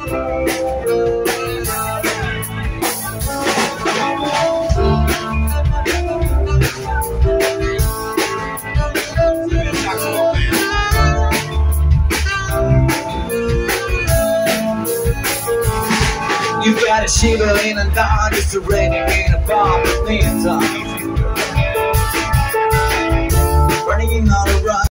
You got a shiver in a dawn, just a raining in a bar. Things are